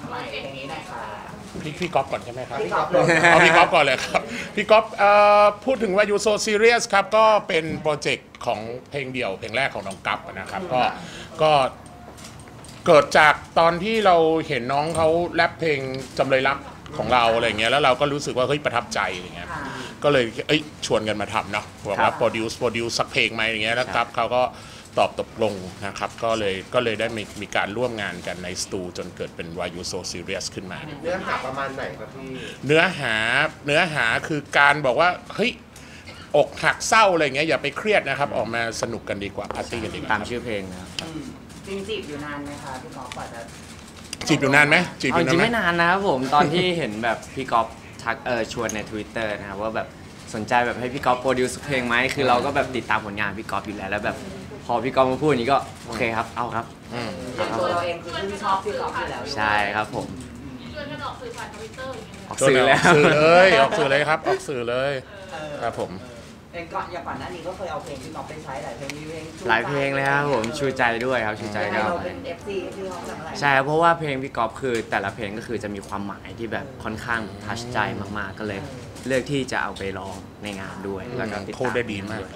มาเพลงนี้หน่อยค่ะพี่ก๊อฟก่อนใช่ไหมครับพี่ก๊อฟเลยเอาพี่ก๊อฟก่อนเลยครับพี่ก๊อฟพูดถึงว่า You So Serious ครับก็เป็นโปรเจกต์ของเพลงเดี่ยวเพลงแรกของน้องกัฟนะครับก็เกิดจากตอนที่เราเห็นน้องเขาแรปเพลงจำเลยรักของเราอะไรเงี้ยแล้วเราก็รู้สึกว่าเฮ้ยประทับใจอะไรเงี้ยก็เลยชวนกันมาทำเนาะบอกว่าโปรดิวซ์สักเพลงไหมอย่างเงี้ยแล้วกัฟเขาก็ตอบตกลงนะครับก็เลยได้มีการร่วมงานกันในสตูจนเกิดเป็น Why You So Serious ขึ้นมาเนื้อหาประมาณไหนครับพี่เนื้อหาคือการบอกว่าเฮ้ยอกหักเศร้าอะไรเงี้ยอย่าไปเครียดนะครับออกมาสนุกกันดีกว่าปาร์ตี้กันดีกว่าตามชื่อเพลงนะครับจริงจีบอยู่นานไหมคะพี่ก๊อฟกว่าจะจีบอยู่นานไหมจีบอยู่นานไหมจริงไม่นานนะครับผมตอนที่เห็นแบบพี่ก๊อฟทักชวนใน Twitter นะครับว่าแบบสนใจแบบให้พี่ก๊อฟโปรดิวซ์เพลงไหมคือเราก็แบบติดตามผลงานพี่ก๊อฟอยู่แล้วแบบพอพี่ก๊อฟมาพูดอย่างนี้ก็โอเคครับเอาครับตัวเราเองคือชอบพี่ก๊อฟอยู่แล้วใช่ครับผมชวนกันออกสื่อผ่าน Twitter ออกสื่อแล้วออกสื่อเลยออกสื่อเลยครับออกสื่อเลยครับผมอย่างก่อนหน้านี้ก็เคยเอาเพลงพี่ก๊อฟไปใช้หลายเพลงมีเพลงหลายเพลงเลยครับผมชูใจด้วยครับชูใจก็เราเป็น FC พี่ก๊อฟจากอะไรใช่เพราะว่าเพลงพี่ก๊อฟคือแต่ละเพลงก็คือจะมีความหมายที่แบบค่อนข้างทัชใจมากๆก็เลยเลือกที่จะเอาไปร้องในงานด้วยแล้วก็ติดตามโคตรได้ดีมาก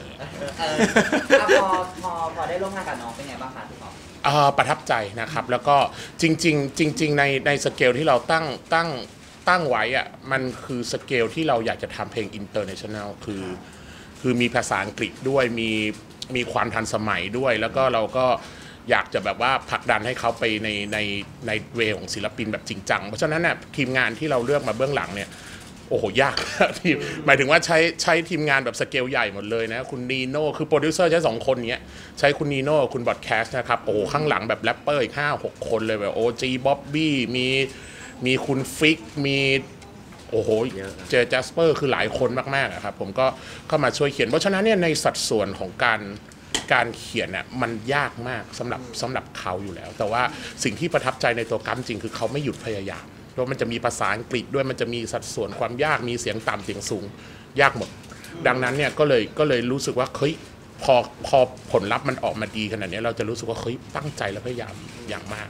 พอได้ร่วมงานกับน้องเป็นไงบ้างคะพี่ก๊อฟประทับใจนะครับแล้วก็จริงในสเกลที่เราตั้งไว้อะมันคือสเกลที่เราอยากจะทำเพลงอินเตอร์เนชั่นแนลคือมีภาษาอังกฤษด้วยมีความทันสมัยด้วยแล้วก็เราก็อยากจะแบบว่าผลักดันให้เขาไปในเวของศิลปินแบบจริงจังเพราะฉะนั้นเนี่ยทีมงานที่เราเลือกมาเบื้องหลังเนี่ยโอ้โหยากทีมหมายถึงว่าใช้ทีมงานแบบสเกลใหญ่หมดเลยนะคุณนีโน่คือโปรดิวเซอร์ใช้2คนเนี้ยใช้คุณนีโน่คุณบอดแคสต์นะครับโอ้ข้างหลังแบบแรปเปอร์อีก5-6 คนเลยแบบโอจีบ๊อบบี้มีคุณฟิกมีโอ้โหเจจัสเปอร์คือหลายคนมากๆครับผมก็เข้ามาช่วยเขียนเพราะฉะนั้นเนี่ยในสัดส่วนของการเขียนน่ะมันยากมากสำหรับเขาอยู่แล้วแต่ว่าสิ่งที่ประทับใจในตัวกัมจริงคือเขาไม่หยุดพยายามเพราะมันจะมีภาษาอังกฤษด้วยมันจะมีสัดส่วนความยากมีเสียงต่ำเสียงสูงยากหมดดังนั้นเนี่ยก็เลยรู้สึกว่าเฮ้ยพอผลลัพธ์มันออกมาดีขนาดนี้เราจะรู้สึกว่าเฮ้ยตั้งใจและพยายามอย่างมาก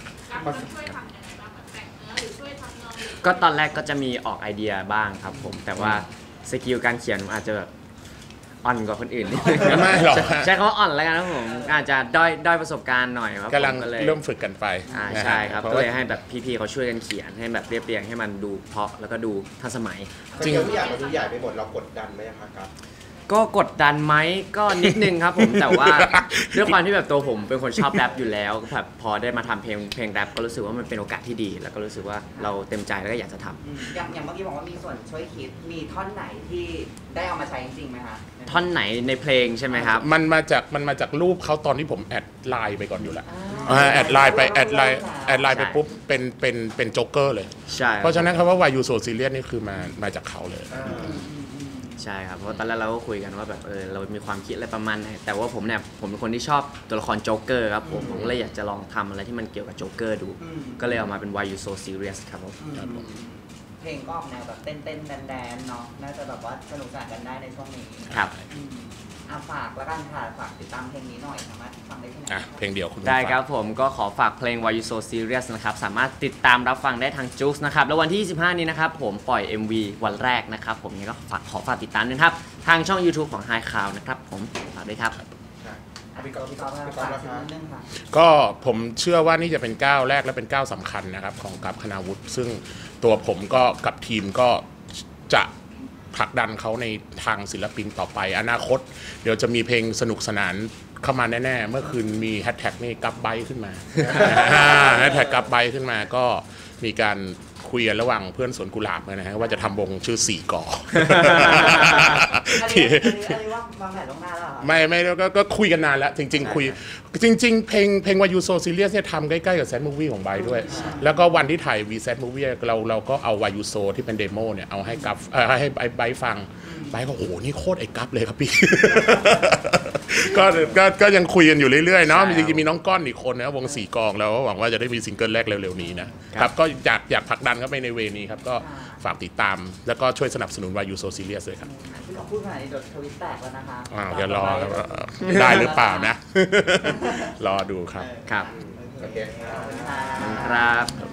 ก็ตอนแรกก็จะมีออกไอเดียบ้างครับผมแต่ว่าสกิลการเขียนอาจจะแบบอ่อนกว่าคนอื่นนิดนึงไม่หรอกใช่เขาอ่อนแล้วกันนะผมอาจจะด้อยประสบการณ์หน่อยครับกำลังเริ่มฝึกกันไปใช่ครับก็เลยให้แบบพี่ๆเขาช่วยกันเขียนให้แบบเรียบเรียงให้มันดูเพราะแล้วก็ดูทันสมัยจริงทุกอย่างมันดูใหญ่ไปหมดเรากดดันไหมครับก็กดดันไหมก็นิดนึงครับผมแต่ว่าด้วยความที่แบบตัวผมเป็นคนชอบแรปอยู่แล้วแบบพอได้มาทำเพลงแรปก็รู้สึกว่ามันเป็นโอกาสที่ดีแล้วก็รู้สึกว่าเราเต็มใจแล้วก็อยากจะทำอย่างเมื่อกี้บอกว่ามีส่วนช่วยคิดมีท่อนไหนที่ได้เอามาใช้จริงไหมคะท่อนไหนในเพลงใช่ไหมครับมันมาจากรูปเขาตอนที่ผมแอดไลน์ไปก่อนอยู่แล้วแอดไลน์ไปปุ๊บเป็นโจ๊กเกอร์เลยใช่เพราะฉะนั้นคำว่า Why You So Serious นี่คือมาจากเขาเลยใช่ครับเพราะตอนแรกเราก็คุยกันว่าแบบเรามีความคิดอะไรประมาณไหนแต่ว่าผมเป็นคนที่ชอบตัวละครโจ๊กเกอร์ครับผมก็เลยอยากจะลองทำอะไรที่มันเกี่ยวกับโจ๊กเกอร์ดูก็เลยเอามาเป็น Why You So Serious ครับผมเพลงก็ออกแนวแบบเต้นแดนเนาะน่าจะแบบว่าสนุกสนานกันได้ในช่วงนี้ครับฝากแล้วกันค่ะฝากติดตามเพลงนี้หน่อยสามารถฟังได้ที่ไหนเพลงเดียวคุณได้ครับผมก็ขอฝากเพลง Why You So Serious นะครับสามารถติดตามรับฟังได้ทาง Joox นะครับแล้ววันที่25นี้นะครับผมปล่อย MV วันแรกนะครับผมนี่ก็ขอฝากติดตามด้วยครับทางช่อง YouTube ของ High Cloud นะครับผมฝากด้วยครับก็ผมเชื่อว่านี่จะเป็นก้าวแรกและเป็นก้าวสำคัญนะครับของกัปคณาวุฒิซึ่งตัวผมก็กับทีมก็จะผลักดันเขาในทางศิลปินต่อไปอนาคตเดี๋ยวจะมีเพลงสนุกสนานเข้ามาแน่ๆเมื่อคืนมีแฮชแท็กนี่กัปไบขึ้นมาแฮชแท็กกัปไบขึ้นมาก็มีการคุยกันระหว่างเพื่อนสวนกุหลาบนะฮะว่าจะทำวงชื่อ4 กอไม่ก็คุยกันนานแล้วจริงๆคุยจริงๆเพลง Why You So Serious เนี่ยทำใกล้ๆกับแซดมูฟวี่ของไบด้วยแล้วก็วันที่ถ่ายวีแซดมูฟวี่เราก็เอา Why You So ที่เป็นเดโมเนี่ยเอาให้กัฟให้ไบฟังไบก็โอ้โหนี่โคตรไอ้กัฟเลยครับพี่ก็ยังคุยกันอยู่เรื่อยๆเนาะจริงๆมีน้องก้อนอีกคนนะวง4 กองแล้วหวังว่าจะได้มีซิงเกิลแรกเร็วๆนี้นะครับก็อยากผลักดันเข้าไปในเวนี้ครับก็ฝากติดตามแล้วก็ช่วยสนับสนุน Why You So Serious เลยครับที่เขาพูดขนาดนี้ทวิตแตกแล้วนะคะจะรอได้หรือเปล่านะรอดูครับครับโอเคครับ